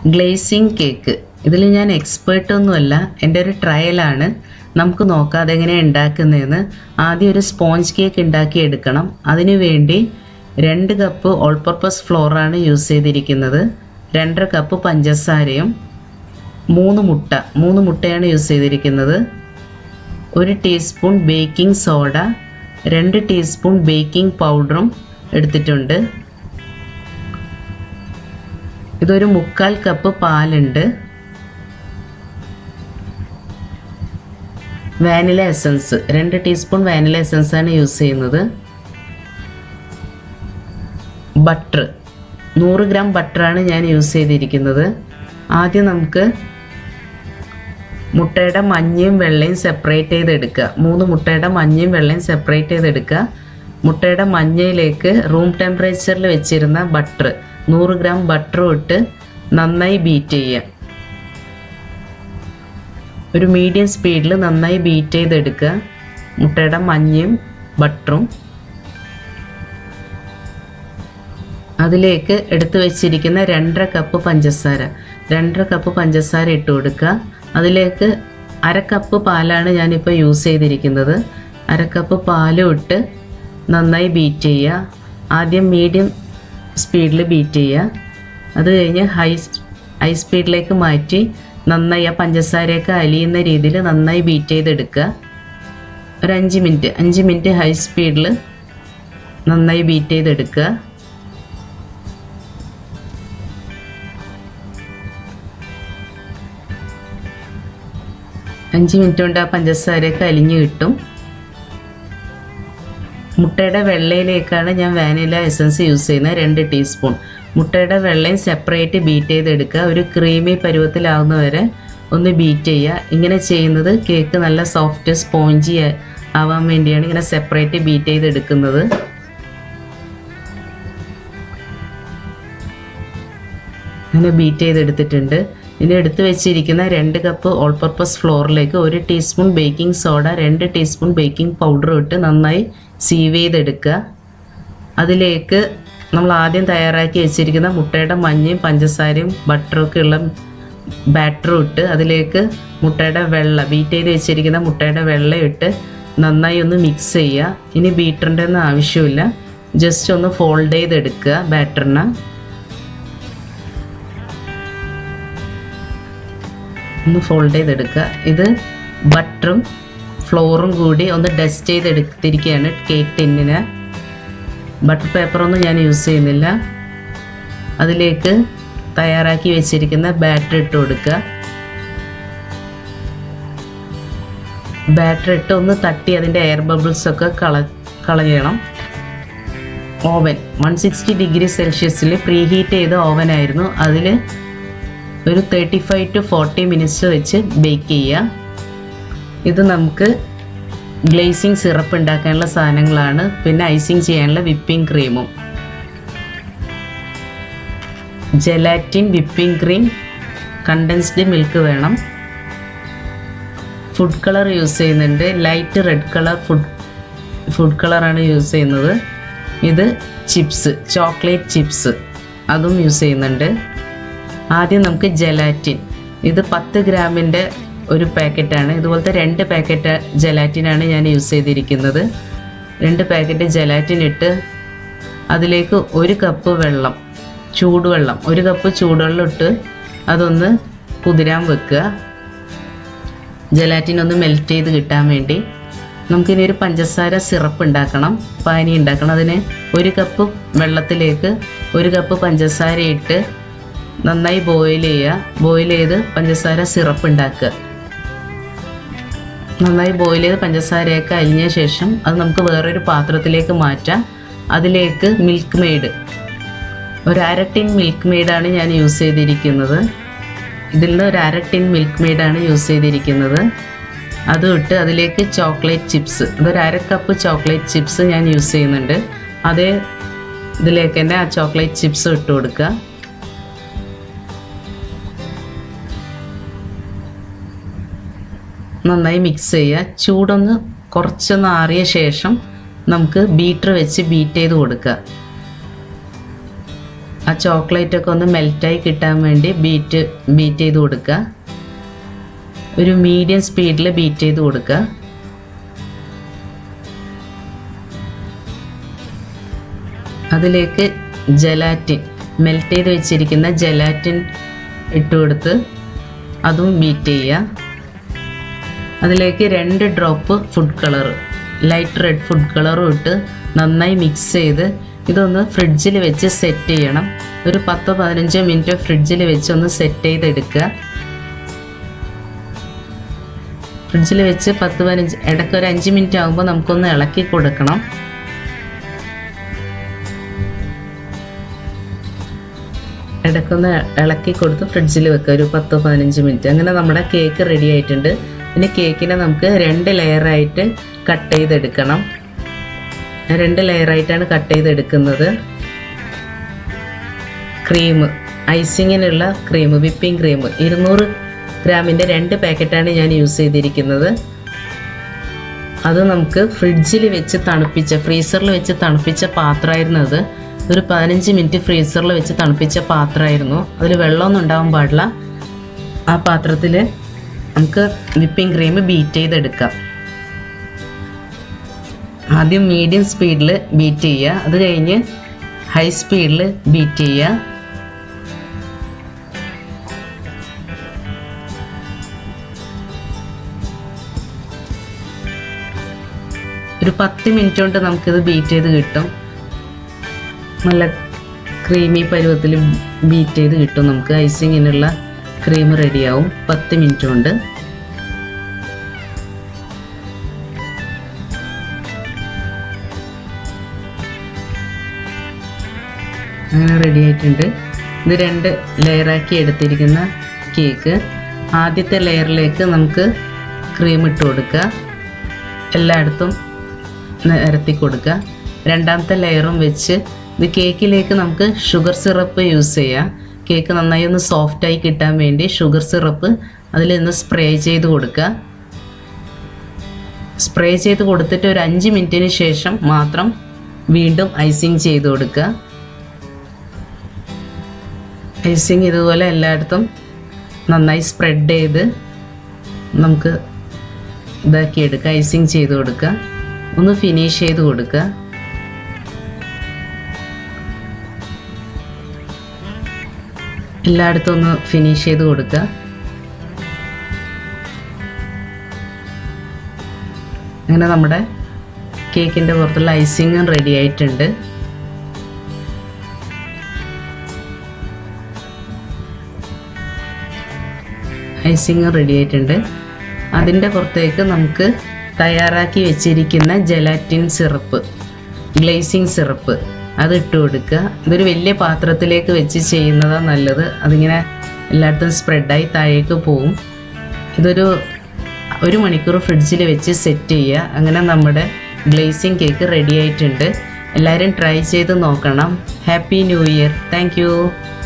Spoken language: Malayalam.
Glazing cake. ഇതിൽ ഞാൻ എക്സ്പേർട്ടൊന്നുമല്ല, എൻ്റെ ഒരു ട്രയലാണ്. നമുക്ക് നോക്കാം അതെങ്ങനെയാണ് ഉണ്ടാക്കുന്നതെന്ന്. ആദ്യം ഒരു സ്പോഞ്ച് കേക്ക് ഉണ്ടാക്കിയെടുക്കണം. അതിനു വേണ്ടി 2 കപ്പ് ഓൾ പർപ്പസ് ഫ്ലോറാണ് യൂസ് ചെയ്തിരിക്കുന്നത്. 2.5 കപ്പ് പഞ്ചസാരയും 3 മുട്ടയാണ് യൂസ് ചെയ്തിരിക്കുന്നത്. 1 teaspoon baking soda, 2 teaspoon baking പൗഡറും എടുത്തിട്ടുണ്ട്. ഇതൊരു 3/4 കപ്പ് പാലുണ്ട്. Vanilla essence 2 teaspoon vanilla essence ആണ് യൂസ് ചെയ്യുന്നത്. ബട്ടർ 100 ഗ്രാം ബട്ടറാണ് ഞാൻ യൂസ് ചെയ്തിരിക്കുന്നത്. ആദ്യം നമുക്ക് മുട്ടയുടെ മഞ്ഞയും വെള്ളയും സെപ്പറേറ്റ് ചെയ്തെടുക്കുക. 3 മുട്ടയുടെ മഞ്ഞയും വെള്ളയും സെപ്പറേറ്റ് ചെയ്തെടുക്കുക. മുട്ടയുടെ മഞ്ഞയിലേക്ക് റൂം ടെമ്പറേച്ചറിൽ വെച്ചിരുന്ന ബട്ടർ 100 ഗ്രാം ബട്ടറും ഇട്ട് നന്നായി ബീറ്റ് ചെയ്യുക. ഒരു മീഡിയം സ്പീഡിൽ നന്നായി ബീറ്റ് ചെയ്തെടുക്കുക മുട്ടയുടെ മഞ്ഞയും ബട്ടറും. അതിലേക്ക് എടുത്തു വെച്ചിരിക്കുന്ന 2.5 കപ്പ് പഞ്ചസാര ഇട്ട് കൊടുക്കുക. അതിലേക്ക് 1/2 കപ്പ് പാലാണ് ഞാനിപ്പോൾ യൂസ് ചെയ്തിരിക്കുന്നത്. 1/2 കപ്പ് പാലും ഇട്ട് നന്നായി ബീറ്റ് ചെയ്യുക. ആദ്യം മീഡിയം സ്പീഡിൽ ബീറ്റ് ചെയ്യുക. അത് കഴിഞ്ഞ് ഹൈ സ്പീഡിലേക്ക് മാറ്റി നന്നായി ആ പഞ്ചസാരയൊക്കെ അലിയുന്ന രീതിയിൽ നന്നായി ബീറ്റ് ചെയ്തെടുക്കുക. ഒരു 5 മിനിറ്റ് ഹൈ സ്പീഡിൽ നന്നായി ബീറ്റ് ചെയ്തെടുക്കുക. അഞ്ച് മിനിറ്റ് കൊണ്ട് ആ പഞ്ചസാരയൊക്കെ അലിഞ്ഞ് കിട്ടും. മുട്ടയുടെ വെള്ളയിലേക്കാണ് ഞാൻ വാനില എസൻസ് യൂസ് ചെയ്യുന്നത്. 2 ടീസ്പൂൺ. മുട്ടയുടെ വെള്ളയും സെപ്പറേറ്റ് ബീറ്റ് ചെയ്തെടുക്കുക. ഒരു ക്രീമി പരുവത്തിലാവുന്ന വരെ ഒന്ന് ബീറ്റ് ചെയ്യുക. ഇങ്ങനെ ചെയ്യുന്നത് കേക്ക് നല്ല സോഫ്റ്റ് സ്പോഞ്ചി ആവാൻ വേണ്ടിയാണ് ഇങ്ങനെ സെപ്പറേറ്റ് ബീറ്റ് ചെയ്തെടുക്കുന്നത്. അങ്ങനെ ബീറ്റ് ചെയ്തെടുത്തിട്ടുണ്ട്. ഇനി എടുത്ത് വെച്ചിരിക്കുന്ന 2 കപ്പ് ഓൾ പർപ്പസ് ഫ്ലോറിലേക്ക് 1 teaspoon baking soda, 2 teaspoon baking powder ഇട്ട് നന്നായി സീവ് ചെയ്തെടുക്കുക. അതിലേക്ക് നമ്മൾ ആദ്യം തയ്യാറാക്കി വെച്ചിരിക്കുന്ന മുട്ടയുടെ മഞ്ഞയും പഞ്ചസാരയും ബട്ടറൊക്കെ ഉള്ള ബാറ്ററും ഇട്ട് അതിലേക്ക് മുട്ടയുടെ ബീറ്റ് ചെയ്ത് വെച്ചിരിക്കുന്ന മുട്ടയുടെ വെള്ളം ഇട്ട് നന്നായി ഒന്ന് മിക്സ് ചെയ്യുക. ഇനി ബീറ്ററിൻ്റെ ഒന്നും ആവശ്യമില്ല, ജസ്റ്റ് ഒന്ന് ഫോൾഡ് ചെയ്തെടുക്കുക ബാറ്ററിനെ. ഒന്ന് ഫോൾഡ് ചെയ്തെടുക്കുക. ഇത് ബട്ടറും ഫ്ലോറും കൂടി ഒന്ന് ഡസ്റ്റ് ചെയ്തെടുത്തിരിക്കുകയാണ് കേക്ക് ടിന്നിന്. ബട്ടർ പേപ്പറൊന്നും ഞാൻ യൂസ് ചെയ്യുന്നില്ല. അതിലേക്ക് തയ്യാറാക്കി വെച്ചിരിക്കുന്ന ബാറ്റർ ഇട്ട് കൊടുക്കുക. ബാറ്റർ ഇട്ട് ഒന്ന് തട്ടി അതിൻ്റെ എയർ ബബിൾസൊക്കെ കളയണം. ഓവൻ 160 ഡിഗ്രി സെൽഷ്യസിൽ പ്രീ ഹീറ്റ് ചെയ്ത ഓവനായിരുന്നു. അതിൽ ഒരു 35 to 40 മിനിറ്റ്സ് വെച്ച് ബേക്ക് ചെയ്യുക. ഇത് നമുക്ക് ഗ്ലേസിംഗ് സിറപ്പ് ഉണ്ടാക്കാനുള്ള സാധനങ്ങളാണ്. പിന്നെ ഐസിങ് ചെയ്യാനുള്ള വിപ്പിംഗ് ക്രീമും. Gelatin, whipping cream, condensed milk വേണം. ഫുഡ് കളർ യൂസ് ചെയ്യുന്നുണ്ട്. ലൈറ്റ് റെഡ് കളർ ഫുഡ് കളറാണ് യൂസ് ചെയ്യുന്നത്. ഇത് ചിപ്സ്, ചോക്ലേറ്റ് ചിപ്സ്, അതും യൂസ് ചെയ്യുന്നുണ്ട്. ആദ്യം നമുക്ക് ജെലാറ്റിൻ. ഇത് 10 ഗ്രാമിൻ്റെ ഒരു പാക്കറ്റാണ്. ഇതുപോലത്തെ 2 പാക്കറ്റ് ജെലാറ്റിനാണ് ഞാൻ യൂസ് ചെയ്തിരിക്കുന്നത്. 2 പാക്കറ്റ് ജെലാറ്റിൻ ഇട്ട് അതിലേക്ക് 1 കപ്പ് വെള്ളം, ചൂടുവെള്ളം, 1 കപ്പ് ചൂടുവെള്ളം ഇട്ട് അതൊന്ന് കുതിരാൻ വെക്കുക. ജെലാറ്റിൻ ഒന്ന് മെൽറ്റ് ചെയ്ത് കിട്ടാൻ വേണ്ടി. നമുക്കിനി ഒരു പഞ്ചസാര സിറപ്പ് ഉണ്ടാക്കണം, പാനി ഉണ്ടാക്കണം. അതിന് 1 കപ്പ് വെള്ളത്തിലേക്ക് 1 കപ്പ് പഞ്ചസാര ഇട്ട് നന്നായി ബോയിൽ ചെയ്യുക. ബോയിൽ ചെയ്ത് പഞ്ചസാര സിറപ്പ് ഉണ്ടാക്കുക. നന്നായി ബോയിൽ ചെയ്ത് പഞ്ചസാരയൊക്കെ അലിഞ്ഞ ശേഷം അത് നമുക്ക് വേറൊരു പാത്രത്തിലേക്ക് മാറ്റാം. അതിലേക്ക് മിൽക്ക് മെയ്ഡ്, ഒരു 1/2 ടിൻ മിൽക്ക് മെയ്ഡാണ് ഞാൻ യൂസ് ചെയ്തിരിക്കുന്നത്. ഇതിൽ നിന്ന് ഒരു 1/2 ടിൻ മിൽക്ക് മെയ്ഡാണ് യൂസ് ചെയ്തിരിക്കുന്നത്. അതും ഇട്ട് അതിലേക്ക് ചോക്ലേറ്റ് ചിപ്സ്, ഇതൊരു 1/2 കപ്പ് ചോക്ലേറ്റ് ചിപ്സ് ഞാൻ യൂസ് ചെയ്യുന്നുണ്ട്. അതേ ഇതിലേക്ക് തന്നെ ആ ചോക്ലേറ്റ് ചിപ്സ് ഇട്ട് കൊടുക്കുക. നന്നായി മിക്സ് ചെയ്യുക. ചൂടൊന്ന് കുറച്ചൊന്ന് ആറിയ ശേഷം നമുക്ക് ബീറ്റർ വെച്ച് ബീറ്റ് ചെയ്ത് കൊടുക്കുക. ആ ചോക്ലേറ്റൊക്കെ ഒന്ന് മെൽറ്റായി കിട്ടാൻ വേണ്ടി ബീറ്റ് ചെയ്ത് കൊടുക്കുക. ഒരു മീഡിയം സ്പീഡിൽ ബീറ്റ് ചെയ്ത് കൊടുക്കുക. അതിലേക്ക് ജലാറ്റിൻ, മെൽറ്റ് ചെയ്ത് വെച്ചിരിക്കുന്ന ജലാറ്റിൻ ഇട്ട് കൊടുത്ത് അതും ബീറ്റ് ചെയ്യുക. അതിലേക്ക് 2 drop food colour, light red food കളറും ഇട്ട് നന്നായി മിക്സ് ചെയ്ത് ഇതൊന്ന് ഫ്രിഡ്ജിൽ വെച്ച് സെറ്റ് ചെയ്യണം. ഒരു 10-15 മിനിറ്റ് ഫ്രിഡ്ജിൽ വെച്ച് ഒന്ന് സെറ്റ് ചെയ്തെടുക്കുക. ഫ്രിഡ്ജിൽ വെച്ച് 10-15 ഇടയ്ക്ക് ഒരു 5 മിനിറ്റ് ആകുമ്പോൾ നമുക്കൊന്ന് ഇളക്കി കൊടുക്കണം. ഇടയ്ക്കൊന്ന് ഇളക്കി കൊടുത്ത് ഫ്രിഡ്ജിൽ വെക്കുക ഒരു 10-15 മിനിറ്റ്. അങ്ങനെ നമ്മുടെ കേക്ക് റെഡി ആയിട്ടുണ്ട്. ഇനി കേക്കിനെ നമുക്ക് 2 ലെയറായിട്ട് കട്ട് ചെയ്തെടുക്കണം. 2 ലെയറായിട്ടാണ് കട്ട് ചെയ്തെടുക്കുന്നത്. ക്രീം, ഐസിങ്ങിനുള്ള ക്രീം, വിപ്പിംഗ് ക്രീം 200 ഗ്രാമിൻ്റെ 2 പാക്കറ്റാണ് ഞാൻ യൂസ് ചെയ്തിരിക്കുന്നത്. അത് നമുക്ക് ഫ്രിഡ്ജിൽ വെച്ച് തണുപ്പിച്ച, ഫ്രീസറിൽ വെച്ച് തണുപ്പിച്ച പാത്രമായിരുന്നു. അത് ഒരു 15 മിനിറ്റ് ഫ്രീസറിൽ വെച്ച് തണുപ്പിച്ച പാത്രമായിരുന്നു. അതിൽ വെള്ളമൊന്നും ഉണ്ടാവാൻ പാടില്ല. ആ പാത്രത്തിൽ നമുക്ക് വിപ്പിംഗ് ക്രീം ബീറ്റ് ചെയ്തെടുക്കാം. ആദ്യം മീഡിയം സ്പീഡിൽ ബീറ്റ് ചെയ്യുക, അത് കഴിഞ്ഞ് ഹൈ സ്പീഡിൽ ബീറ്റ് ചെയ്യുക. ഒരു 10 മിനിറ്റ് കൊണ്ട് നമുക്കിത് ബീറ്റ് ചെയ്ത് കിട്ടും. നല്ല ക്രീമി പരുവത്തിൽ ബീറ്റ് ചെയ്ത് കിട്ടും. നമുക്ക് ഐസിങ്ങിനുള്ള ക്രീം റെഡിയാവും 10 മിനിറ്റ് കൊണ്ട്. അങ്ങനെ റെഡി ആയിട്ടുണ്ട്. ഇത് 2 ലെയറാക്കി എടുത്തിരിക്കുന്ന കേക്ക്. ആദ്യത്തെ ലെയറിലേക്ക് നമുക്ക് ക്രീം ഇട്ട് കൊടുക്കുക, എല്ലായിടത്തും നിരത്തി കൊടുക്കുക. രണ്ടാമത്തെ ലെയറും വെച്ച് ഇത് കേക്കിലേക്ക് നമുക്ക് ഷുഗർ സിറപ്പ് യൂസ് ചെയ്യാം. കേക്ക് നന്നായി ഒന്ന് സോഫ്റ്റായി കിട്ടാൻ വേണ്ടി ഷുഗർ സിറപ്പ് അതിൽ നിന്ന് സ്പ്രേ ചെയ്ത് കൊടുക്കുക. സ്പ്രേ ചെയ്ത് കൊടുത്തിട്ട് ഒരു 5 മിനിറ്റിന് ശേഷം മാത്രം വീണ്ടും ഐസിങ് ചെയ്ത് കൊടുക്കുക. ഐസിങ് ഇതുപോലെ എല്ലായിടത്തും നന്നായി സ്പ്രെഡ് ചെയ്ത് നമുക്ക് ഇതാക്കിയെടുക്കുക. ഐസിങ് ചെയ്ത് കൊടുക്കുക, ഒന്ന് ഫിനിഷ് ചെയ്ത് കൊടുക്കുക. എല്ലായിടത്തും ഒന്ന് ഫിനിഷ് ചെയ്ത് കൊടുക്കുക. അങ്ങനെ നമ്മുടെ കേക്കിൻ്റെ പുറത്തുള്ള ഐസിങ്ങും റെഡി ആയിട്ടുണ്ട്. ഐസിങ് റെഡി ആയിട്ടുണ്ട്. അതിൻ്റെ പുറത്തേക്ക് നമുക്ക് തയ്യാറാക്കി വെച്ചിരിക്കുന്ന ജലാറ്റിൻ സിറപ്പ്, ഗ്ലേസിങ് സിറപ്പ് അത് ഇട്ട് കൊടുക്കുക. ഇതൊരു വലിയ പാത്രത്തിലേക്ക് വെച്ച് ചെയ്യുന്നതാണ് നല്ലത്. അതിങ്ങനെ എല്ലായിടത്തും സ്പ്രെഡായി താഴേക്ക് പോവും. ഇതൊരു 1 മണിക്കൂർ ഫ്രിഡ്ജിൽ വെച്ച് സെറ്റ് ചെയ്യുക. അങ്ങനെ നമ്മുടെ ഗ്ലേസിങ് കേക്ക് റെഡി ആയിട്ടുണ്ട്. എല്ലാവരും ട്രൈ ചെയ്ത് നോക്കണം. Happy new year. Thank U.